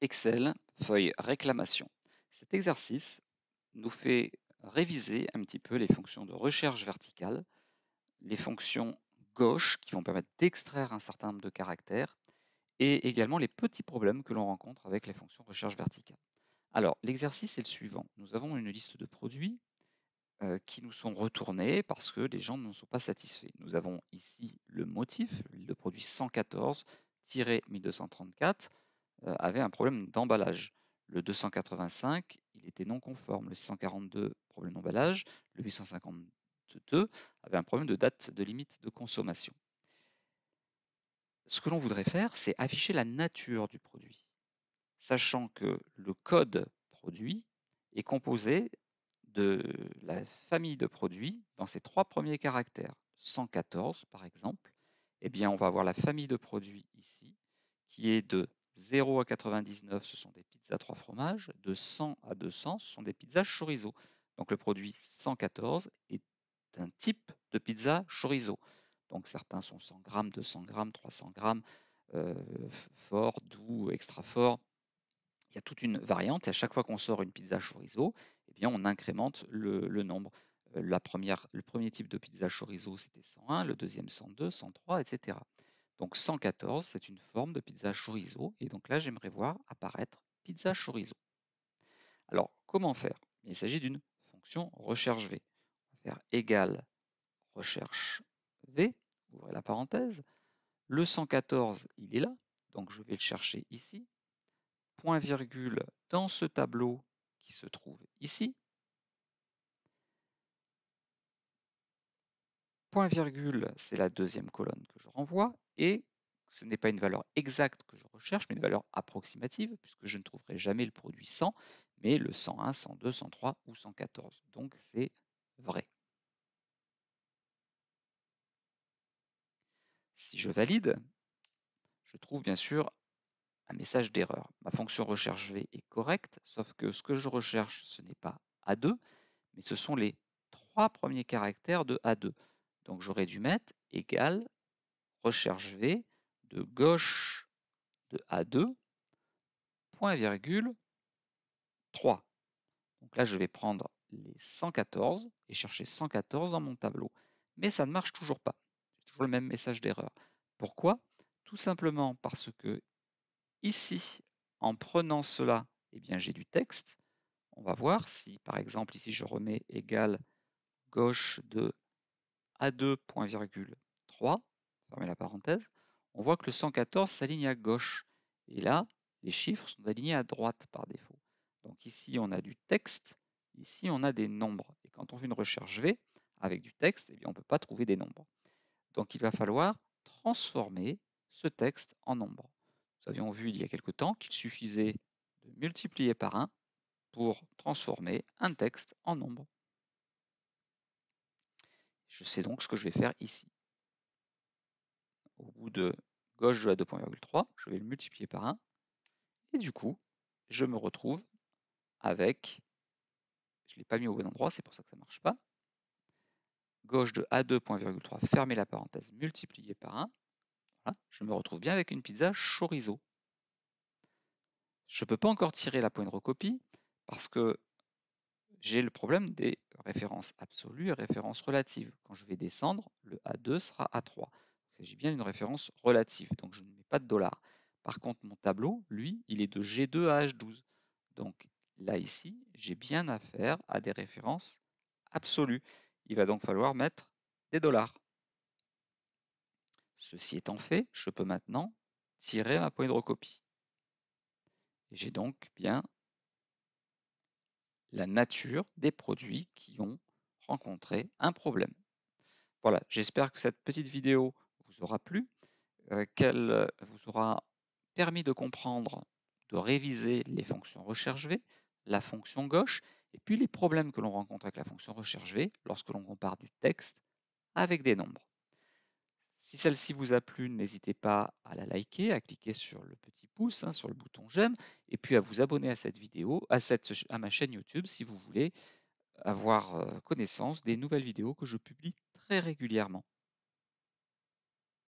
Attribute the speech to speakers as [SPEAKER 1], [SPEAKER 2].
[SPEAKER 1] Excel, feuille réclamation. Cet exercice nous fait réviser un petit peu les fonctions de recherche verticale, les fonctions gauche qui vont permettre d'extraire un certain nombre de caractères et également les petits problèmes que l'on rencontre avec les fonctions recherche verticale. Alors, l'exercice est le suivant. Nous avons une liste de produits qui nous sont retournés parce que les gens ne sont pas satisfaits. Nous avons ici le motif, le produit 114-1234 avait un problème d'emballage. Le 285, il était non conforme. Le 642, problème d'emballage. Le 852 avait un problème de date de limite de consommation. Ce que l'on voudrait faire, c'est afficher la nature du produit, sachant que le code produit est composé de la famille de produits dans ses 3 premiers caractères. 114 par exemple, eh bien on va avoir la famille de produits ici qui est de 0 à 99, ce sont des pizzas 3 fromages, de 100 à 200, ce sont des pizzas chorizo. Donc le produit 114 est un type de pizza chorizo. Donc certains sont 100 grammes, 200 grammes, 300 grammes, fort, doux, extra fort. Il y a toute une variante et à chaque fois qu'on sort une pizza chorizo, eh bien on incrémente le nombre. Le premier type de pizza chorizo, c'était 101, le deuxième 102, 103, etc. Donc 114, c'est une forme de pizza chorizo. Et donc là, j'aimerais voir apparaître pizza chorizo. Alors, comment faire? Il s'agit d'une fonction recherche V. On va faire égal recherche V, ouvrez la parenthèse. Le 114, il est là, donc je vais le chercher ici. Point virgule dans ce tableau qui se trouve ici. Point virgule, c'est la deuxième colonne que je renvoie. Et ce n'est pas une valeur exacte que je recherche, mais une valeur approximative, puisque je ne trouverai jamais le produit 100, mais le 101, 102, 103 ou 114. Donc c'est vrai. Si je valide, je trouve bien sûr un message d'erreur. Ma fonction recherche V est correcte, sauf que ce que je recherche, ce n'est pas A2, mais ce sont les 3 premiers caractères de A2. Donc j'aurais dû mettre égal recherche V de gauche de A2, point virgule 3. Donc là, je vais prendre les 114 et chercher 114 dans mon tableau. Mais ça ne marche toujours pas. J'ai toujours le même message d'erreur. Pourquoi? Tout simplement parce que ici, en prenant cela, eh bien, j'ai du texte. On va voir si, par exemple, ici, je remets égal gauche de A2, point virgule 3, fermez la parenthèse, on voit que le 114 s'aligne à gauche. Et là, les chiffres sont alignés à droite par défaut. Donc ici, on a du texte, ici, on a des nombres. Et quand on fait une recherche V avec du texte, eh bien, on ne peut pas trouver des nombres. Donc il va falloir transformer ce texte en nombre. Nous avions vu il y a quelque temps qu'il suffisait de multiplier par 1 pour transformer un texte en nombre. Je sais donc ce que je vais faire ici. Au bout de gauche de la 2.3, je vais le multiplier par 1. Et du coup, je me retrouve avec, je ne l'ai pas mis au bon endroit, c'est pour ça que ça ne marche pas. Gauche de A2.3, fermez la parenthèse, multiplié par 1. Voilà, je me retrouve bien avec une pizza chorizo. Je ne peux pas encore tirer la pointe de recopie parce que j'ai le problème des références absolues et références relatives. Quand je vais descendre, le A2 sera A3. Il s'agit bien d'une référence relative, donc je ne mets pas de $. Par contre, mon tableau, lui, il est de G2 à H12. Donc là, ici, j'ai bien affaire à des références absolues. Il va donc falloir mettre des $. Ceci étant fait, je peux maintenant tirer ma poignée de recopie. Et j'ai donc bien la nature des produits qui ont rencontré un problème. Voilà, j'espère que cette petite vidéo vous aura plu, qu'elle vous aura permis de comprendre, de réviser les fonctions recherche V, la fonction gauche, et puis les problèmes que l'on rencontre avec la fonction recherche V lorsque l'on compare du texte avec des nombres. Si celle-ci vous a plu, n'hésitez pas à la liker, à cliquer sur le petit pouce, sur le bouton j'aime, et puis à vous abonner à cette vidéo, à ma chaîne YouTube si vous voulez avoir connaissance des nouvelles vidéos que je publie très régulièrement.